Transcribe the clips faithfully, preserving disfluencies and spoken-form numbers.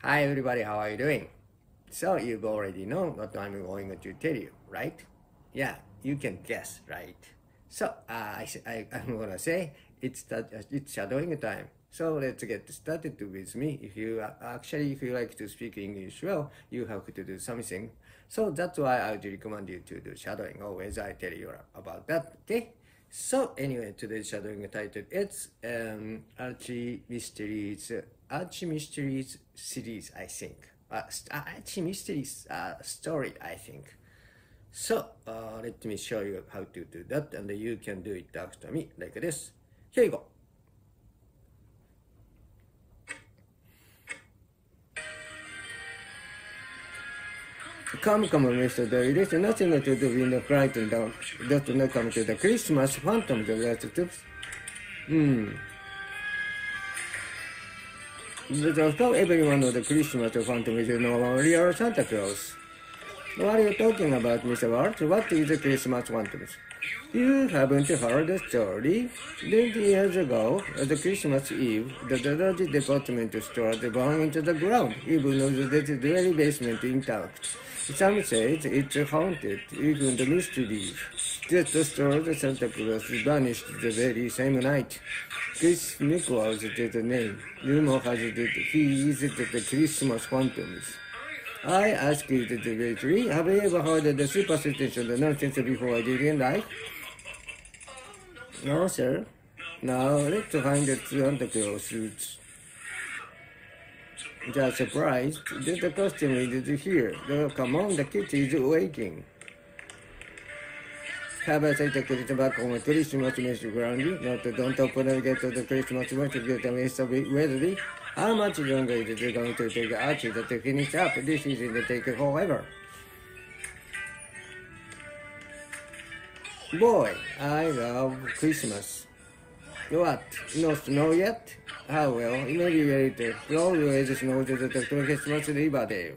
Hi everybody, how are you doing? So you've already known what I'm going to tell you, right? Yeah, you can guess, right? So uh, I, I, I'm gonna say it's that it's shadowing time. So let's get started with me. If you uh, actually if you like to speak English well, you have to do something. So that's why I would recommend you to do shadowing always. I tell you about that. Okay. So anyway, today's shadowing title it's um, Archie Mysteries, Archie Mysteries series, I think. Uh, Archie Mysteries uh, story, I think. So uh, let me show you how to do that, and you can do it after me like this. Here you go. Come, come, Mister Doyle, there's nothing to do in the frightened down. Just not come to the Christmas phantom, the last tips. Hmm. But of course, everyone knows the Christmas phantom is no real Santa Claus. What are you talking about, Mister Ward? What is the Christmas phantom? You haven't heard the story? Twenty years ago, at the Christmas Eve, the large department store burned into the ground, even though the very basement intact. Some say it's haunted, even the mystery. Just the store, the Santa Claus vanished the very same night. Chris Nichols is the name. Rumor has it that he is the Christmas phantoms. I ask you directly, have you ever heard of the superstition, the nonsense before I did in life? No, sir. Now, let's find the Santa Claus suits. They are surprised that the costume is here. The, come on, the kid is waiting. Have I said the Christmas back on the Christmas message ground? Not don't open and get to the Christmas message, get the mess of it readily. How much longer is it going to take Archie to finish up? This isn't take forever. Boy, I love Christmas. What? No snow yet? How well, it may be later. Always snows at the Christmas River Day.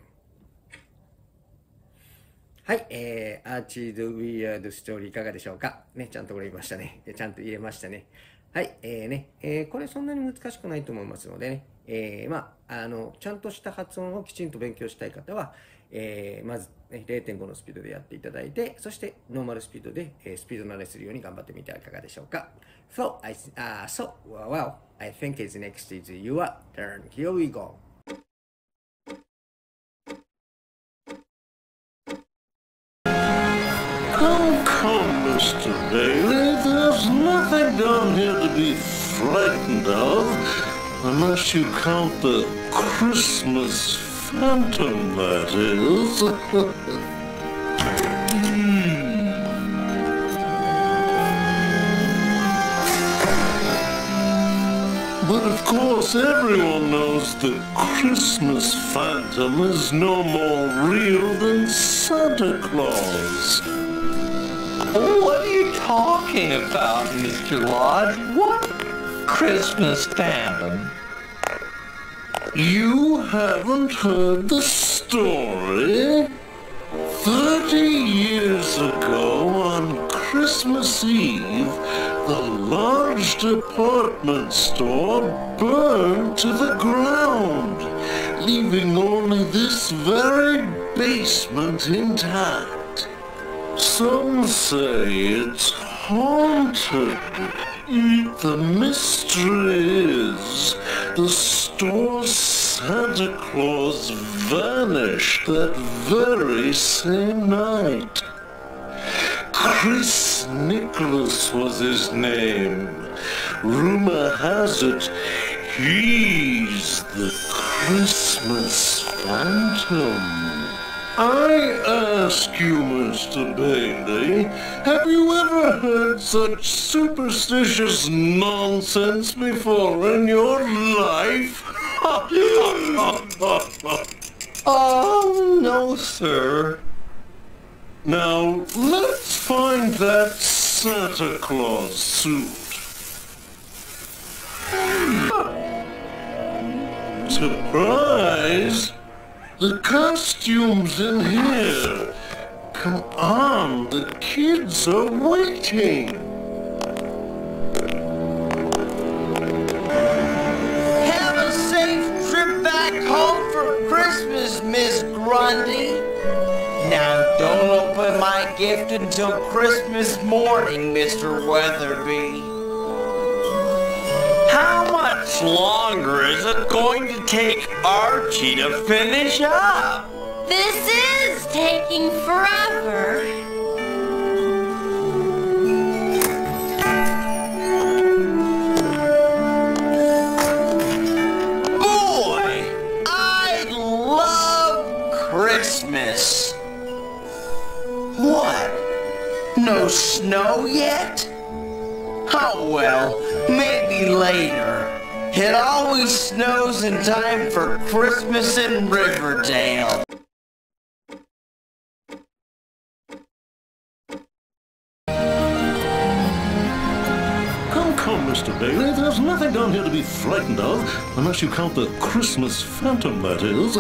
はい、えー、アーチード・ウィアード・ストーリーいかがでしょうかね、ちゃんとこれ言いましたね。ちゃんと言えましたね。はい、えーね、えー、これそんなに難しくないと思いますのでね、えー、まあ、あの、ちゃんとした発音をきちんと勉強したい方は、えー、まず、ね、れいてんご のスピードでやっていただいて、そしてノーマルスピードで、えー、スピード慣れするように頑張ってみてはいかがでしょうか。So, I, uh, so, well, I think it's next is your turn. Here we go. Come, come, Mister Bailey, there's nothing down here to be frightened of, unless you count the Christmas phantom, that is. But of course, everyone knows the Christmas phantom is no more real than Santa Claus. What are you talking about, Mister Lodge? What Christmas phantom? You haven't heard the story? Thirty years ago, on Christmas Eve, the large department store burned to the ground, leaving only this very basement intact. Some say it's haunted. The mystery is the store's Santa Claus vanished that very same night. Chris Nicholas was his name. Rumor has it he's the Christmas phantom. I ask you, Mister Bailey, have you ever heard such superstitious nonsense before in your life? Oh, no, sir. Now, let's find that Santa Claus suit. Surprise! The costume's in here. Come on, the kids are waiting. Have a safe trip back home for Miss Grundy? Now don't open my gift until Christmas morning, Mister Weatherby. How much longer is it going to take Archie to finish up? This is taking forever. Boy, I love Christmas. What? No snow yet? Oh well, maybe later. It always snows in time for Christmas in Riverdale. Come, come, Mister Bailey, there's nothing down here to be frightened of, unless you count the Christmas phantom, that is.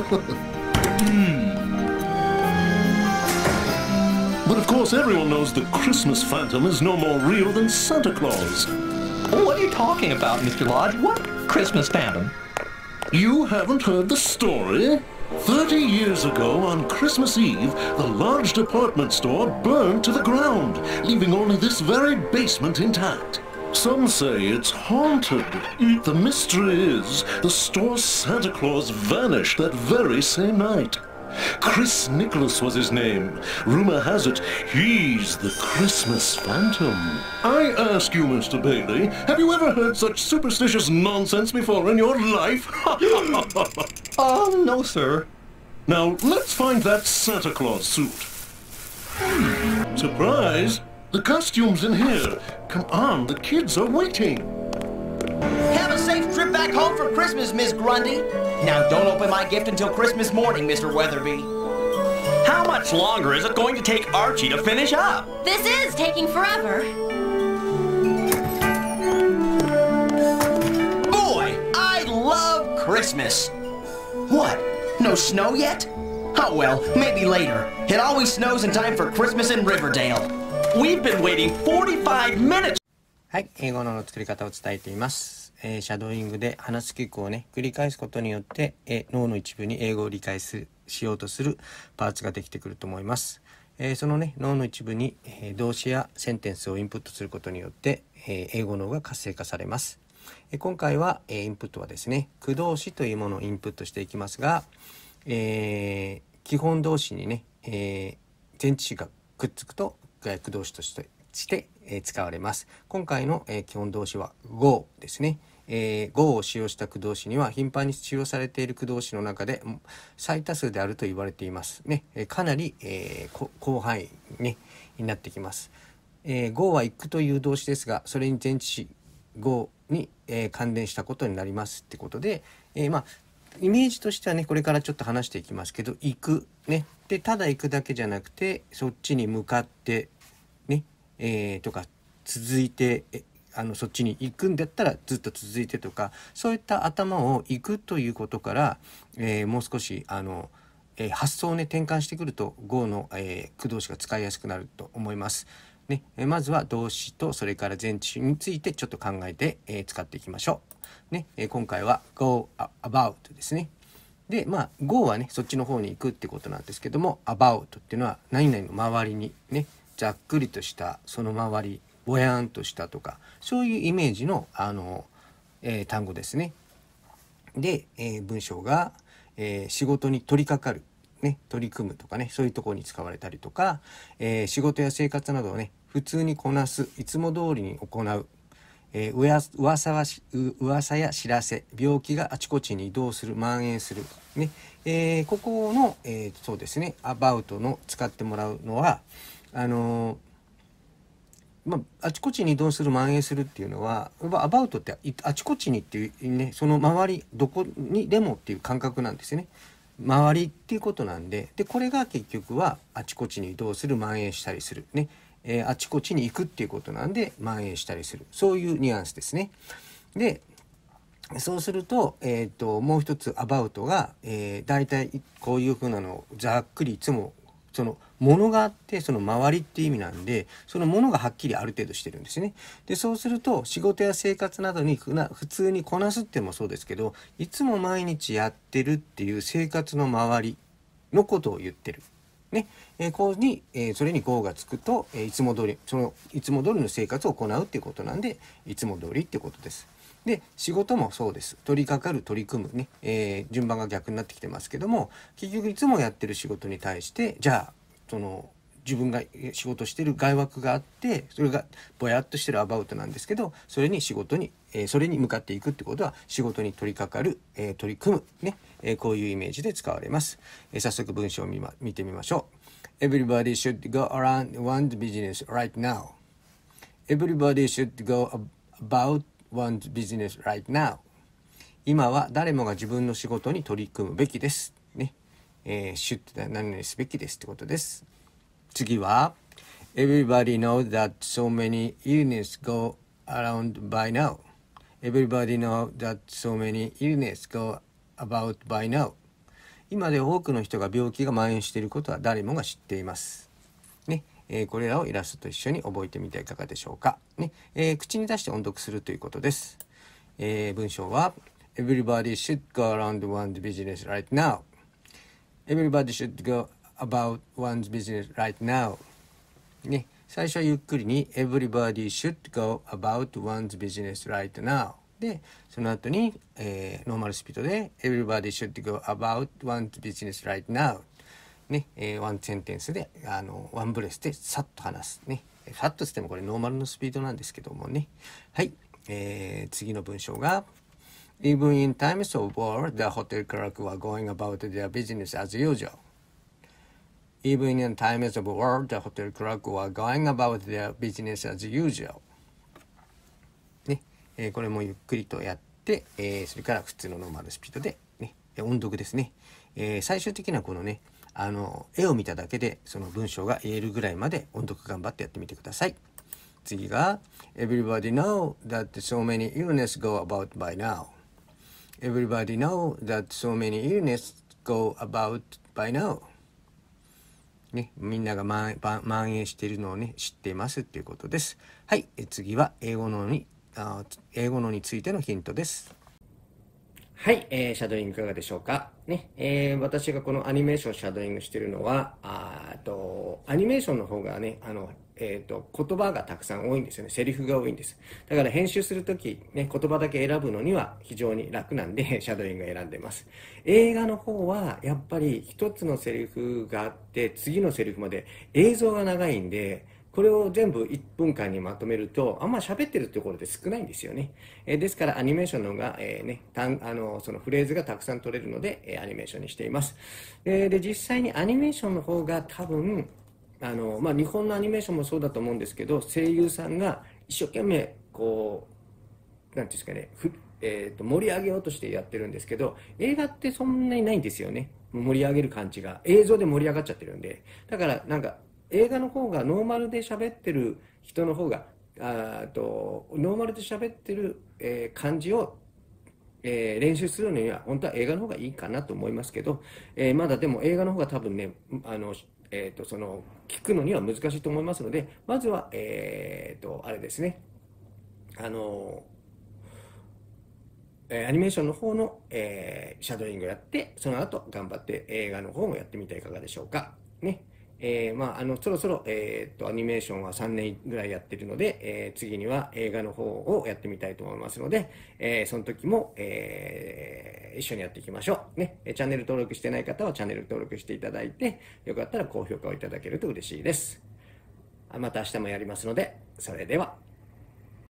But of course, everyone knows the Christmas phantom is no more real than Santa Claus. What are you talking about, Mister Lodge? What Christmas phantom? You haven't heard the story? Thirty years ago, on Christmas Eve, the large department store burned to the ground, leaving only this very basement intact. Some say it's haunted. The mystery is, the store's Santa Claus vanished that very same night. Chris Nicholas was his name. Rumor has it, he's the Christmas Phantom. I ask you, Mister Bailey, have you ever heard such superstitious nonsense before in your life? Oh, no, sir. Now, let's find that Santa Claus suit. Hmm, surprise! The costume's in here. Come on, the kids are waiting. Have a safe trip back home for Christmas, Miss Grundy. Now don't open my gift until Christmas morning, Mister Weatherby. How much longer is it going to take Archie to finish up? This is taking forever. Boy, I love Christmas. What? No snow yet? Oh well, maybe later. It always snows in time for Christmas in Riverdale. We've been waiting forty-five minutes. はい、英語の作り方を伝えています。えー、シャドーイングで話す記憶をね、繰り返すことによって、えー、脳の一部に英語を理解すしようとするパーツができてくると思います。えー、そのね、脳の一部に、えー、動詞やセンテンスをインプットすることによって、えー、英語脳が活性化されます。えー、今回は、えー、インプットはですね、駆動詞というものをインプットしていきますが、えー、基本動詞にね、えー、前置詞がくっつくと駆動詞としてしてえー、使われます。今回の、えー、基本動詞は go ですね。えー、go を使用した駆動詞には頻繁に使用されている駆動詞の中で最多数であると言われていますね。えー、かなり、えー、広範囲、ね、になってきます。えー、go は行くという動詞ですが、それに前置詞 go に、えー、関連したことになりますってことで、えー、まあイメージとしてはね、これからちょっと話していきますけど、行くね。で、ただ行くだけじゃなくて、そっちに向かってね。えー、とか続いてあのそっちに行くんだったらずっと続いてとか、そういった頭を行くということから、えー、もう少しあの、えー、発想をね転換してくると go の、えー、駆動詞が使いやすくなると思います。ね、えー、まずは動詞とそれから前置詞についてちょっと考えて、えー、使っていきましょう。ね、えー、今回は go about ですね。で、まあ go はねそっちの方に行くってことなんですけども、 about っていうのは何々の周りにね、ざっくりとしたその周り、ぼやんとしたとか、そういうイメージのあの、えー、単語ですね。で、えー、文章が、えー、仕事に取り掛かる、ね、取り組むとかね、そういうところに使われたりとか、えー、仕事や生活などをね普通にこなす、いつも通りに行う、えー、噂はし噂や知らせ、病気があちこちに移動する、蔓延するね、えー、ここの、えー、そうですね about の使ってもらうのはあのー、まあ、あちこちに移動する、蔓延するっていうのは、アバウトってあちこちにっていうね、その周りどこにでもっていう感覚なんですよね。周りっていうことなんで、でこれが結局はあちこちに移動する、蔓延したりするね、えー、あちこちに行くっていうことなんで蔓延したりする、そういうニュアンスですね。でそうすると、えー、ともう一つアバウトが、えー、大体こういうふうなのをざっくりいつもそのものがあって、その周りっていう意味なんで、そのものがはっきりある程度してるんですね。でそうすると仕事や生活などにふな普通にこなすってもそうですけど、いつも毎日やってるっていう生活の周りのことを言ってる。ね。えー、こうに、えー、それに go がつくと、えー、いつも通り、その、いつも通りの生活を行うっていうことなんで、いつも通りってことです。で、仕事もそうです。取り掛かる、取り組むね、えー、順番が逆になってきてますけども、結局いつもやってる仕事に対して、じゃあ、その、自分が仕事してる外枠があって、それがぼやっとしてるアバウトなんですけど、それに仕事に、えー、それに向かっていくってことは、仕事に取り掛かる、えー、取り組む、ね、えー、こういうイメージで使われます。えー、早速文章を見、ま、見てみましょう。Everybody should go around one's business right now. Everybody should go about one's business right now. 今は誰もが自分の仕事に取り組むべきです。ね。えー、should 何々すべきですってことです。次は Everybody knows that so many illnesses go around by now. Everybody knows that so many illnesses go about by now. 今で多くの人が病気が蔓延していることは誰もが知っています。ね。えー、これらをイラストと一緒に覚えてみてはいかがでしょうか。ね。えー、口に出して音読するということです。えー、文章は Everybody should go around one's business right now. Everybody should go about one's business right now. ね、最初はゆっくりに Everybody should go about one's business right now. で、その後に、えー、ノーマルスピードで Everybody should go about one's business right now. ね、えー、ワンセンテンスで、あの、ワンブレスでさっと話す。ね。さっとつってもこれノーマルのスピードなんですけどもね。はい。えー、次の文章がEven in times of war, the hotel clerk were going about their business as usual.Even in times of war, the hotel clerk were going about their business as usual. ね、えー、これもゆっくりとやって、えー、それから普通のノーマルスピードで、ね、音読ですね。えー、最終的なこのね、あの、絵を見ただけでその文章が言えるぐらいまで音読頑張ってやってみてください。次が Everybody know that so many illnesses go about by now.Everybody know that so many illnesses go about by now. ね、みんなが蔓蔓延しているのをね、知っていますっていうことです。はい、え次は英語のに、あ、英語のについてのヒントです。はい、えー、シャドーイングいかがでしょうか。ね、えー、私がこのアニメーションシャドーイングしているのは、あと、アニメーションの方がね、あの、えっと、言葉がたくさん多いんですよね。セリフが多いんです。だから編集するとき、ね、言葉だけ選ぶのには非常に楽なんで、シャドーイングを選んでます。映画の方は、やっぱり一つのセリフがあって、次のセリフまで映像が長いんで、これを全部いっぷんかんにまとめると、あんま喋ってるところで少ないんですよね。えー、ですからアニメーションの方が、えーね、単あのそのフレーズがたくさん取れるので、えー、アニメーションにしています。えー、で、実際にアニメーションの方が多分、あのまあ、日本のアニメーションもそうだと思うんですけど、声優さんが一生懸命こうなんていうんですかね、ふ、えー、と盛り上げようとしてやってるんですけど、映画ってそんなにないんですよね。盛り上げる感じが映像で盛り上がっちゃってるんで、だからなんか映画の方がノーマルで喋ってる人の方があとノーマルで喋ってる、えー、感じをえー、練習するのには本当は映画の方がいいかなと思いますけど、えー、まだでも映画の方が多分ね、あの、えー、とその聞くのには難しいと思いますので、まずは、えー、とあれですね、あの、えー、アニメーションの方の、えー、シャドーイングをやって、その後頑張って映画の方もやってみてはいかがでしょうかね。えー、まあ、あの、そろそろ、えー、と、アニメーションはさんねんぐらいやってるので、えー、次には映画の方をやってみたいと思いますので、えー、その時も、えー、一緒にやっていきましょう。ね。チャンネル登録してない方はチャンネル登録していただいて、よかったら高評価をいただけると嬉しいです。また明日もやりますので、それでは。